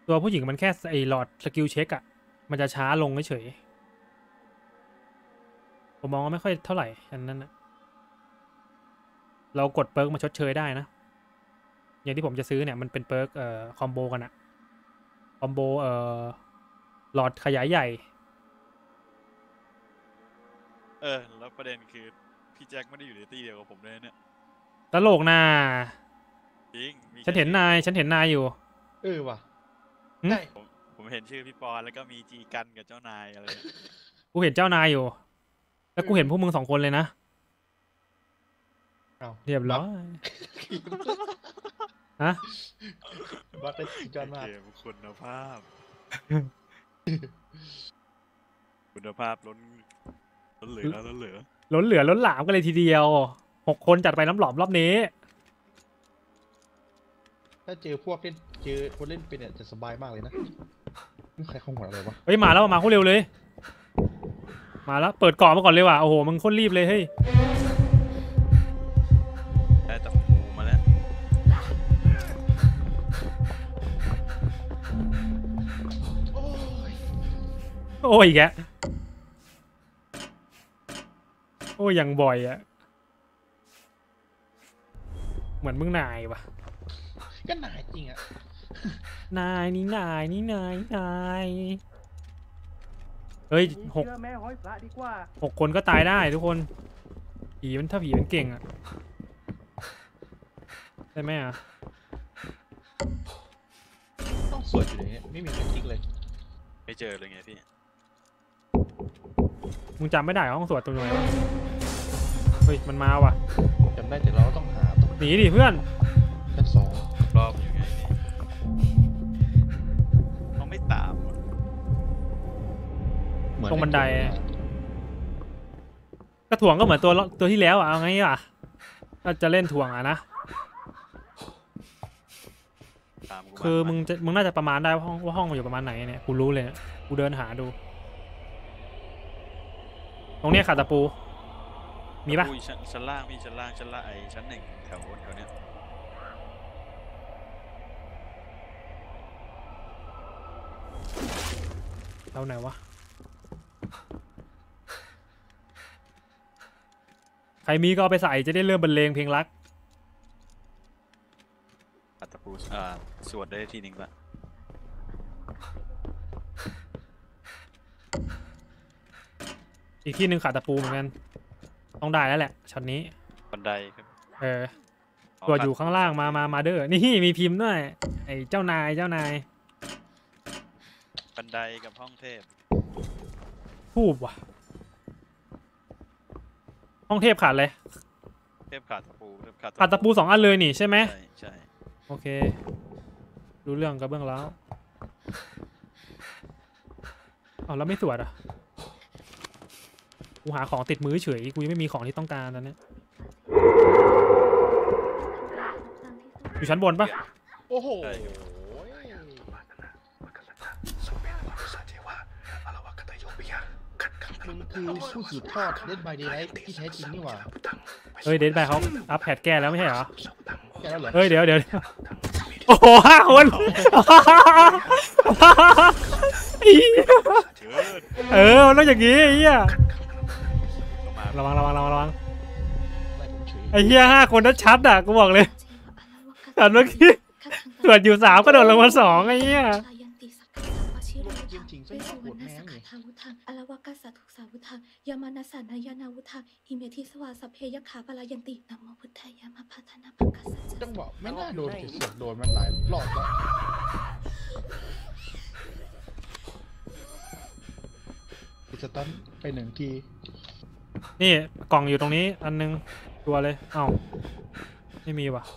ตัวผู้หญิงมันแค่ไอ้หลอดสกิลเช็คอะมันจะช้าลงเฉยผมมองว่าไม่ค่อยเท่าไหร่อันนั้นนะเรากดเปิร์กมาชดเชยได้นะอย่างที่ผมจะซื้อเนี่ยมันเป็นเปิร์กคอมโบกันอะคอมโบหลอดขยายใหญ่แล้วประเด็นคือพี่แจ็คไม่ได้อยู่ในตีเดียวกับผมเลยเนี่ยตลกนาจริงฉันเห็นนายอยู่ว่ะหึใช่ผมเห็นชื่อพี่ปอนแล้วก็มีจีกันกับเจ้านายอะไรเนี่ยกูเห็นเจ้านายอยู่ แล้วกูเห็นพวกมึง2 คนเลยนะเอาเรียบร้อย ฮะบักได้สุดยอดมากเกมคุณภาพ คุณภาพล้นเหลือล้นเหลือล้นหลามกันเลยทีเดียว6 คนจัดไปน้ำหลอมรอบนี้ถ้าเจอคนเล่นเป็นเนี่ยจะสบายมากเลยนะนี่ใครเข้าหัวอะไรวะเฮ้ยมาแล้วมาโคตรเร็วเลย มาแล้วเปิดเกาะมาก่อนเลยว่ะโอ้โหมึงโคตรรีบเลยเฮ้ยได้ตะปูมาแล้วโอ้ยโอ้ยแกโอ้ยยังบ่อยอะเหมือนมึงนายว่ะก็หนาจริงอ่ะนายเฮ้ยแม่ห้อยพระดีกว่า 6 คนก็ตายได้ทุกคนถ้าผีมันเก่งอะใช่ไหมอะต้องสวยอยู่อย่างเงี้ยไม่มีใครทิ้งเลยไม่เจอเลยไงพี่มึงจำไม่ได้ห้องสวดตัวไหนวะเฮ้ยมันมาว่ะจำได้แต่เราต้องหาต้องหนีดิเพื่อนชั้น2 รอบอยู่ไงนี่เขาไม่ตามอะตรงบันไดก็ถ่วงก็เหมือนตัวที่แล้วอ่ะเอาไงอ่ะถ้าจะเล่นถ่วงอ่ะนะตามกูคือมามึงน่าจะประมาณได้ว่าห้องมันอยู่ประมาณไหนเนี่ยกูรู้เลยกูเดินหาดู ตรงเนี้ยขาดตะปูมีปะอุ้ยชั้นล่างพี่ชั้นล่างไอ้ชั้น1แถวเนี้ยเอาไหนวะใครมีก็เอาไปใส่จะได้เริ่มบรรเลงเพลงรักปัตตะปูสวดได้ทีหนึ่งละอีกที่หนึ่งขาดตะปูเหมือนกันต้องได้แล้วแหละช็อตนี้บันไดครับตัวอยู่ข้างล่างมาเด้อนี่มีพิมพ์ด้วยไอ้เจ้านายบันไดกับห้องเทพทูบว่ะห้องเทพขาดเลยเทพขาดตะปูขาดตะปู2 อันเลยนี่ใช่ไหมใช่โอเครู้เรื่องกับเบื้องแล้วเอาแล้วไม่สวดอ่ะกูหาของติดมือเฉยกูยังไม่มีของที่ต้องการตอนนี้อยู่ชั้นบนปะโอ้โหมึงคือผู้สืบทอดเล่นไบเดย์ไลท์ที่แท้จริงนี่หว่าเฮ้ยเดดไปเขาอัพแพดแก้แล้วไม่ใช่เหรอแกแล้วเหรอเฮ้ยเดี๋ยวโอ้โห5 คน มันต้องอย่างงี้ไอ้เหี้ยระวังไอ้เหี้ย5 คนนั้นชัดอ่ะกูบอกเลยแต่เมื่อกี้ตรวจอยู่3ก็โดดลงมา2ไอ้เหี้ยเกมจริงซะโหดแม่งเลยอลวากาสาทุสาวุธังยามานาสานายานาวุธังอิเมธิสวาสัพเพยขาปลายันตินะโมพุทธายามาพัฒนาปักกัสสะจังหวะไม่น่าโดนเสียโดนมันหลายรอบแล้วสตันไป1 ทีนี่กล่องอยู่ตรงนี้อันนึงตัวเลยเอ้าไม่มีว่ะ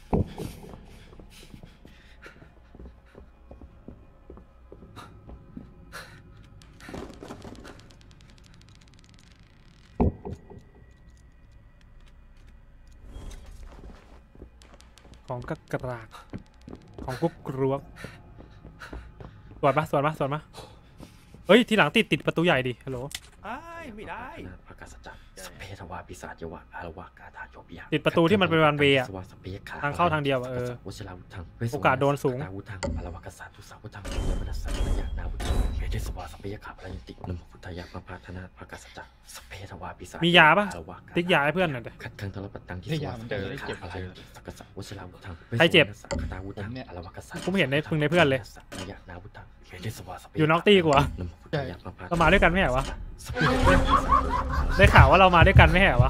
ของกระรากของกุ๊กกรวกสวดมาเฮ้ยทีหลังติดประตูใหญ่ดิฮัลโหลไม่ได้สเปทวาปิศาจยวะอารวากาธาโยบิยะติดประตูที่มันเป็นวันเวย์อะสวาสเปยขาทางเข้าทางเดียวอะวชิราวุธังโอกาสโดนสูงตาวุธังอารวากษัตริย์ทุสาวุธังยมนัสสันยะนาวุธังเมธิสวาสเปยขาพระยันตินโมพุทธายะมะพาธนาภกัสสจะสเปทวาปิศาจมียาปะอารวากาติ๊กยาให้เพื่อนหน่อยดิขัดขังตลปัตตังที่ให้สยาวามัสนเปเจอย ได้ขาเจ็บพระเจยัอนติสักกะสะวชิราวุธังใครเจ็บคาตาวุธังอารวากษัตริย์ผมเห็นในพึงในเพื่อนเลยยะนาวุธังเมธิสวาสเปยอยู่นอกตี้กว่านโมพุทธายะมะพาธเรามาด้วยกันไม่ใช่เหรอวะสเปทวาปิศาจยวะได้ข่าวว่าเรามาด้วยกันไม่ใช่เหรอวะ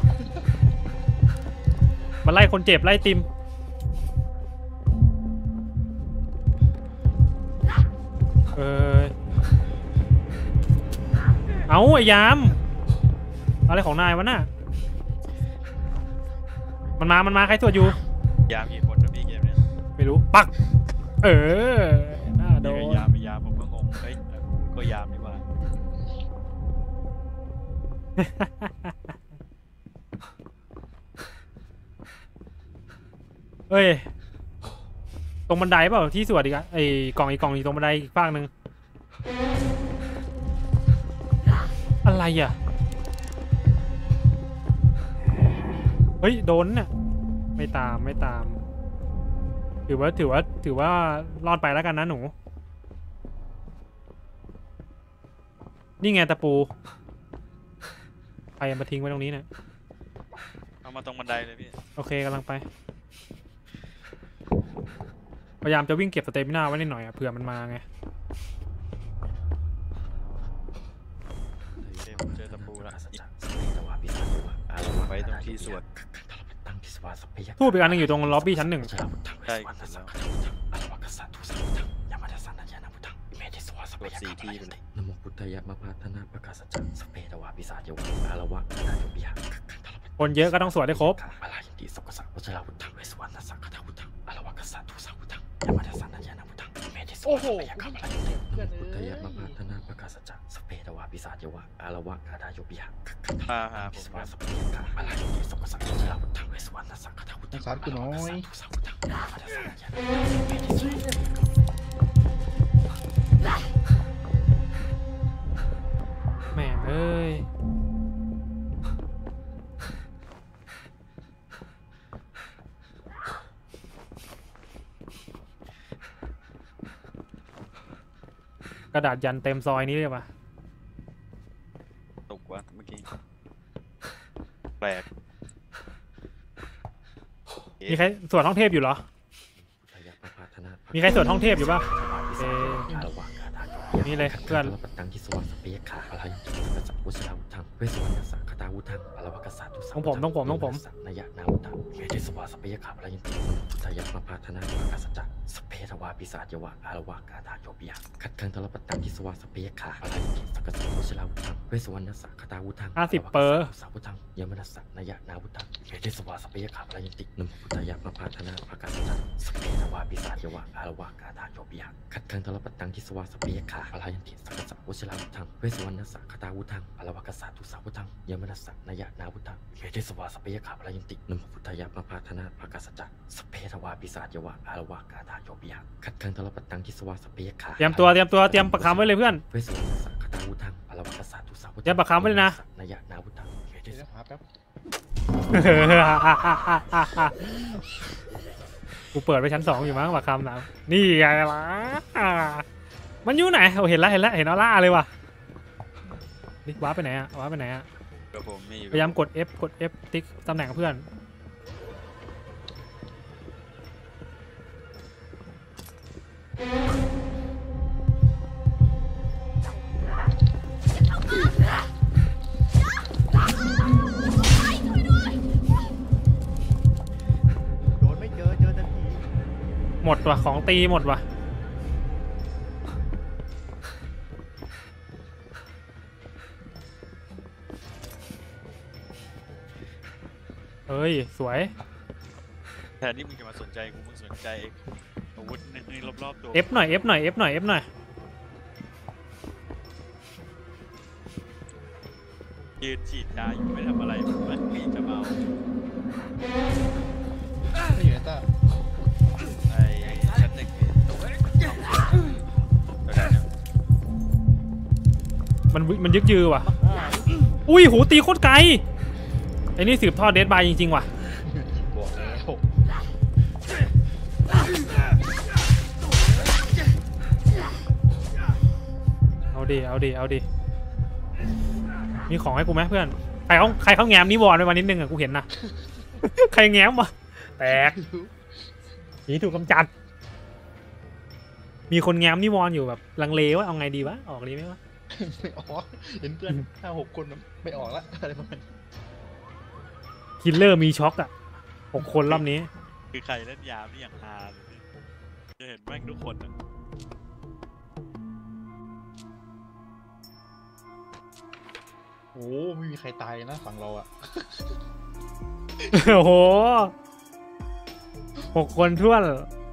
มาไล่คนเจ็บไล่ติมเอาไอ้ยามอะไรของนายวะน่ะมันมาใครตรวจอยู่ยามกี่คนนะพี่เกมเนี้ยไม่รู้ปักน่าโดนยามผมก็งงเฮ้ยกูก็ยามดีกว่าเอ้ยตรงบันไดเปล่าที่สวดอีกอะไอ้กล่องอีกกล่องอยู่ตรงบันไดอีกฝั่งหนึ่งอะไรอ่ะเฮ้ยโดนน่ะไม่ตามถือว่ารอดไปแล้วกันนะหนูนี่ไงตะปูใครมาทิ้งไว้ตรงนี้เนี่ยเอามาตรงบันไดเลยพี่โอเคกำลังไปพยายามจะวิ่งเก็บสเตมิน่าไว้นิดหน่อยอะเผื่อมันมาไงผมเจอตะปูแล้วสเปทวาปิศาจยวะอารวากาธาโยบิยะไว้ตรงที่สวดตั้งที่สวาสเปยทูบอีกอันหนึงอยู่ตรงล็อบบี้ชั้นหนึ่งวชิราวุธังเวสวรรณสังฆทาวุธังอารวากษัตริย์ทุสาวุธังยมนัสสันยะนาวุธังเมธิสวาสเปยขาพระยันตินโมพุทธายะมะพาธนาภกัสสจะสเปทวาปิศาจยวะอารวากาธาโยบิยะคนเยอะก็ต้องสวดให้ครบพระยันติสักกะสะวชิราวุธังเวสวรรณสังฆทาวุธังอารวากษัตริย์ทุสาวุธังยมนัสสันยะนาวุธังเมธิสวาสเปยขาพระยันตินโมพุทธายะมะพาธนาภกัสสจะสเปทวาปิศาจยวะอารวากาธาโยบิยะผมสวาสเปยขาพระยันติสักกะสะวชิราวุธังเวสวรรณสังฆทาวุธังสารกูน้อยทุสาวุธังยมนัสสันยะนาวุธังเมธิสวาสเปยขาแม่งเอ้ยกระดาษยันเต็มซอยนี้เลยปะตกว่ะเมื่อกี้แปลกมีใครสวดห้องเทพอยู่เหรอ มีใครสวดห้องเทพอยู่ปะนี่เลยเพื่อนตังที่สวาสเปยขาพระยันติสักกะสะวชิราวุธังเวสวรรณสังฆทาวุธังอารวากษัตริย์ทุสาวุธัต้องผมนยะนาวุธังเมธิสวาสเปยขาพระยันติพุทธายะมะพาธนาภกัสสจะสเปทวาปิศาจยวะอารวากาธาโยบิยะขัดขังตลปัตตังที่สวาสเปยขาพระยันติสักกะสะวชิราวุธังเวสวรรณสังฆทาวุธัง 50เปอร์สาวุธังยมนัสสันยะนาวุธังเมธิสวาสเปยขาพระยันตินโมพุทธายะมะพาธนาภกัสสจะสเปทวาปิศาจยวะอารวากาธาโยบิยะขัดขังตลปัตตังที่สวาสเปยขาพระยันติสักกะสะวชิราวุธังเวสวรรณสังฆทาวุธังอารวากษัตริย์ทุสาวุธังยมนัสสันยะนาวุธังเมธิสวาสเปยขาพระยันตินโมพุทธายะมะพาธนาภกัสสจะสเปทวาปิศาจยวะอารวากาธาโยบิยะขัดขังตลปัตตังที่สวาสเปยขาเตรียมประคำไว้เลยเพื่อนเวสวรรณสังฆทาวุธังอารวากษัตริย์ทุสาวุธังเตรียมประคำไว้เลยนะนยะนาวุธังเมธิเดี๋ยวหาแป๊บกูเปิดไปชั้น2อยู่มั้งประคำนะนี่ไงล่ะมันอยู่ไหนเห็นแล้วเห็นออร่าเลยว่ะนี่ว้าร์ปไปไหนอะกับผมมีอยู่พยายามกด F ติ๊กตำแหน่งเพื่อนโดนไม่เจอแต่ผีหมดว่ะของตีหมดว่ะเฮ้ยสวยแทนที่มึงจะมาสนใจกูมึงสนใจอาวุธในรอบๆตัว F หน่อยยืนฉีดยาอยู่ไม่ทำอะไรมันมีจะเมาไม่อยู่ในต้าไอ้ชั้นหนึ่งนี่ตรงตัวไหนเนี่ยมันยึกยือว่ะอุ้ยหูตีโคตรไกลไอ้นี่สืบทอดเดดบายจริงๆว่ะบอกแล้วเอาดิเอาดิเอาดิมีของให้กูไหมเพื่อนใครเขาแง้มนิวรณ์ไปวันนิดนึงอะกูเห็นนะ ใครแง้มวะแตกหนีถูกกำจัด มีคนแง้มนิวรณ์อยู่แบบลังเลว่าเอาไงดีวะออกดีไหมวะไม่ออกเห็นเพื่อน5-6 คนไม่ออกละอะไรประมาณนี้คิลเลอร์มีช็อกอะ6 คนรอบนี้คือใครเล่นยามนี่อย่างฮาเลยพี่จะเห็นแม่งทุกคนอะโอ้ไม่มีใครตายนะฝั่งเราอะโอ้โห6 คนท้วน